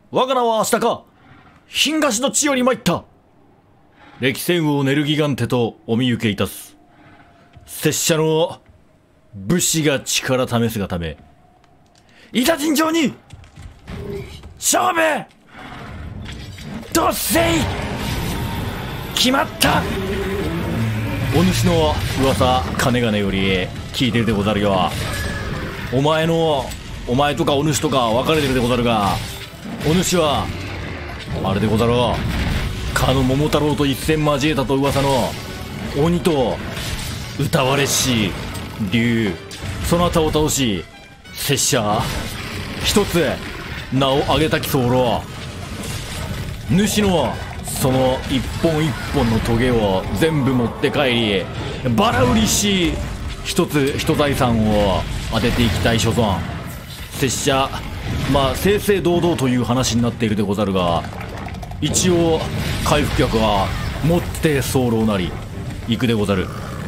我が名は明日か。東の地より参った。歴戦王ネルギガンテとお見受けいたす。拙者の武士が力試すがため、いざ尋常に勝負どっせい。決まった。お主の噂金々より聞いてるでござるよ。お前とかお主とか分かれてるでござるが、お主はあれでござろう。かの桃太郎と一戦交えたと噂の鬼と歌われし竜、そなたを倒し、拙者一つ名を挙げたき候。主のその一本一本のトゲを全部持って帰り、バラ売りし一財産を当てていきたい所存。拙者正々堂々という話になっているでござるが、一応回復薬は持って候なり行くでござる。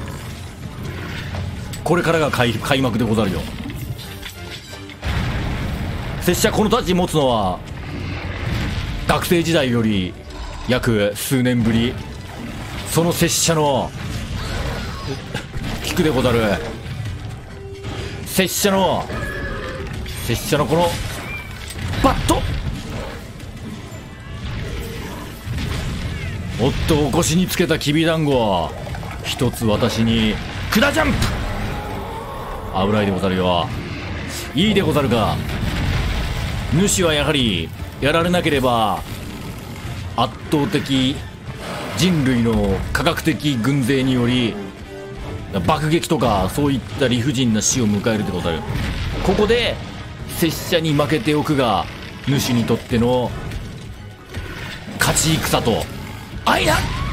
これからが開幕でござるよ。拙者この太刀持つのは学生時代より約数年ぶり。その拙者の聞くでござる。拙者のこのバット、おっとお腰につけたきびだんご一つ私に管ジャンプ。危ないでござるよ。いいでござるが、主はやはりやられなければ圧倒的人類の科学的軍勢により爆撃とかそういった理不尽な死を迎えるでござる。ここで拙者に負けておくが、主にとっての勝ち戦と相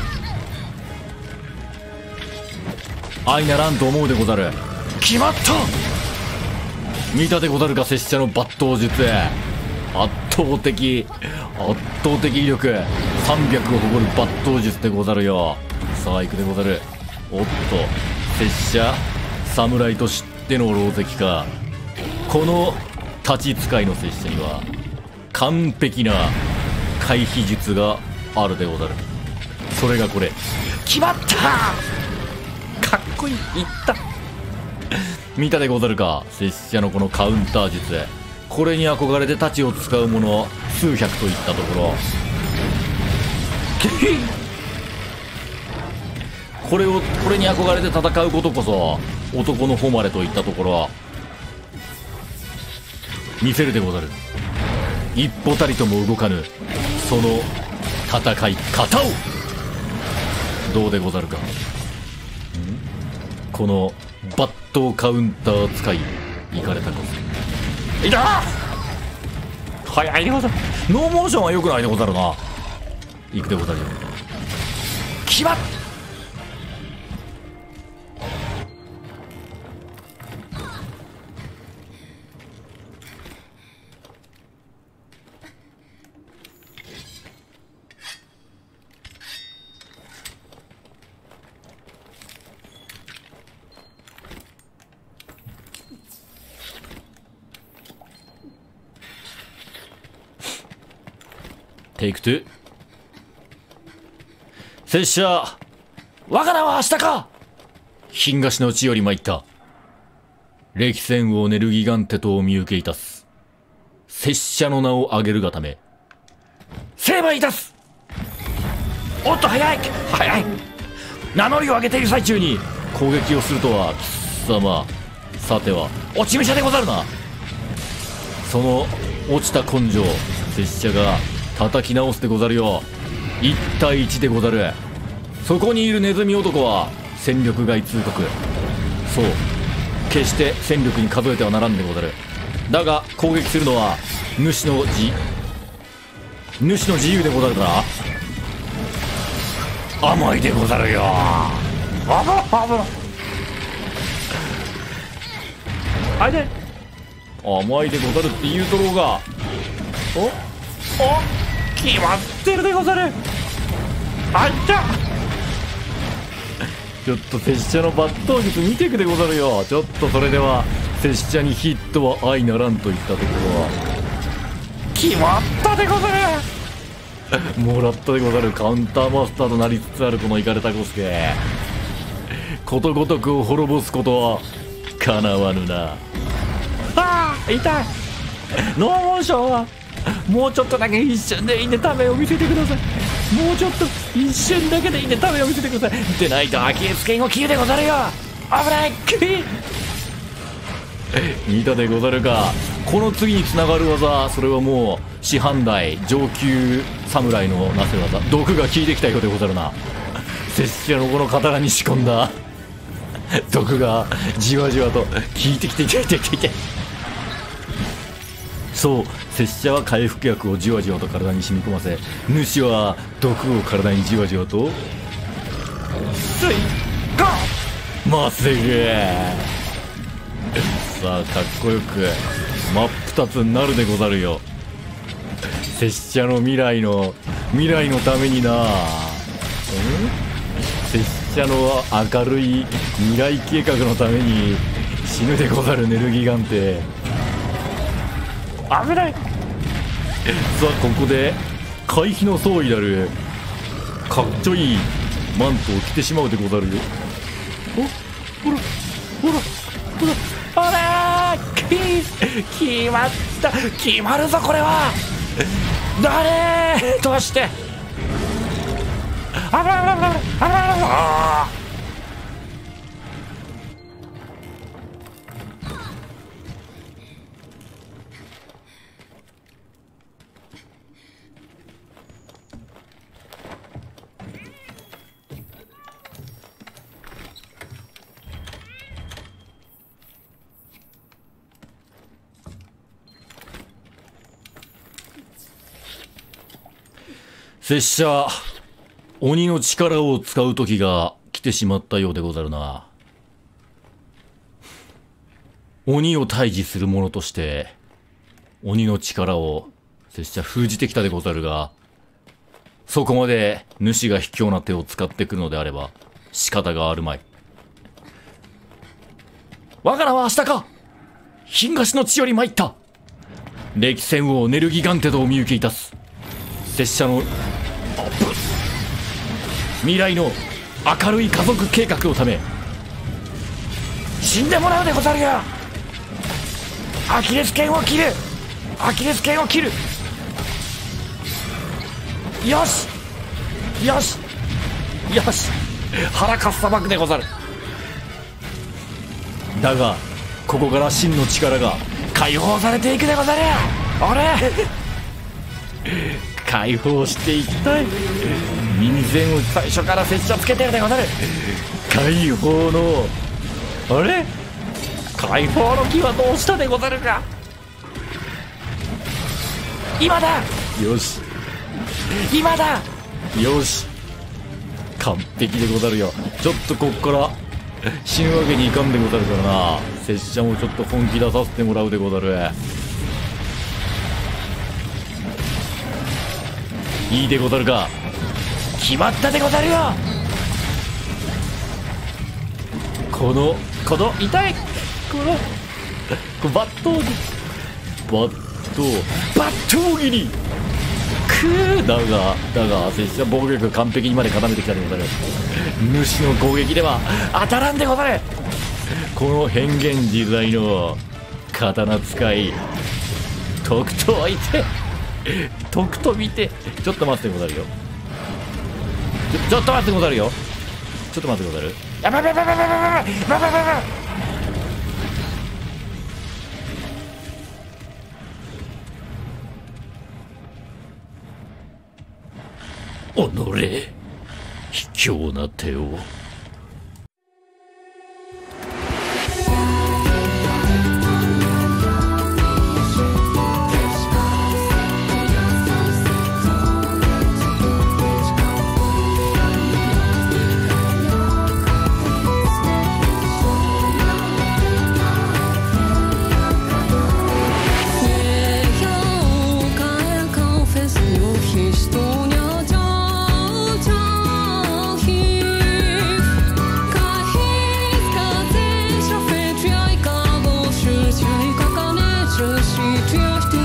ならんと思うでござる。決まった。見たでござるか、拙者の抜刀術。圧倒的威力300を誇る抜刀術でござるよ。さあ行くでござる。おっと拙者侍としての狼藉か。この立ち使いの拙者には完璧な回避術があるでござる。それがこれ。決まった。かっこいい。いった見たでござるか、拙者のこのカウンター術。これに憧れて太刀を使う者数百といったところ。これに憧れて戦うことこそ男の誉れといったところ。見せるでござる。一歩たりとも動かぬその戦い方を。どうでござるか。この抜刀カウンター使いいかれたか。いた。早いでござる。ノーモーションは良くないでござるな。いくでござるよ。決まっ。テイク2。拙者我が名は明日か。東の地より参った。歴戦王ネルギガンテとお見受けいたす。拙者の名を挙げるがため成敗いたす。おっと早い。名乗りを上げている最中に攻撃をするとは貴様。さては落ち武者でござるな。その落ちた根性拙者が叩き直すでござるよ。1対1でござる。そこにいるネズミ男は戦力外通告。そう、決して戦力に数えてはならんでござる。だが攻撃するのは主の自由でござるから。甘いでござるよ。あれ甘いでござるって言うとろうが。お決まってるでござる。あっちゃちょっと拙者の抜刀術見てくでござるよ。ちょっとそれでは拙者にヒットは相ならんといったところは。 決まったでござる。もらったでござる。カウンターマスターとなりつつあるこのイカれたコスケ、ことごとくを滅ぼすことはかなわぬな。ああ、痛い。ノーモーションはもうちょっとだけ、一瞬でいいんでためを見せてください。もうちょっと一瞬だけでいいんでためを見せてください。でないとアキレス腱を切るでござるよ。危ない。見たでござるか。この次につながる技、それはもう師範代上級侍のなせ技、毒が効いてきたようでござるな。拙者のこの刀に仕込んだ毒がじわじわと効いてきていていていていて、そう、拙者は回復薬をじわじわと体に染み込ませ、主は毒を体にじわじわとスイカまっすぐ。さあかっこよく真っ二つになるでござるよ。拙者の未来のためにな。拙者の明るい未来計画のために死ぬでござるネルギガンテ。危ない。さあここで回避の総意なるかっちょいいマントを着てしまうでござるよ。ほらほらほらほら、決まった。決まるぞこれは。誰どうして。あららららあららら。拙者鬼の力を使う時が来てしまったようでござるな。鬼を退治する者として鬼の力を拙者封じてきたでござるが、そこまで主が卑怯な手を使ってくるのであれば仕方があるまい。我が名は明日か。東の地より参った。歴戦王ネルギガンテとお見受けいたす。拙者の未来の明るい家族計画のため死んでもらうでござるよ。アキレス腱を切る。アキレス腱を切る。よしよしよし、腹かっさばくでござる。だがここから真の力が解放されていくでござる。あれ解放していきたい。耳栓を最初から拙者つけてるでござる。解放のあれ、解放の木はどうしたでござるか。今だ。よし今だ。よし完璧でござるよ。ちょっとこっから死ぬわけにいかんでござるからな。拙者もちょっと本気出させてもらうでござる。いいでござるか。決まったでござるよ。この痛いこのバット切りだが拙者防御力完璧にまで固めてきたでござる。主の攻撃では当たらんでござる。この変幻自在の刀使い、とくと置いてとくと見て。ちょっと待ってござるよ。ちょっと待ってござるよ。ちょっと待ってござる。やばいやばいやばいやばいやばいやばいやばいやばい。おのれ、卑怯な手を。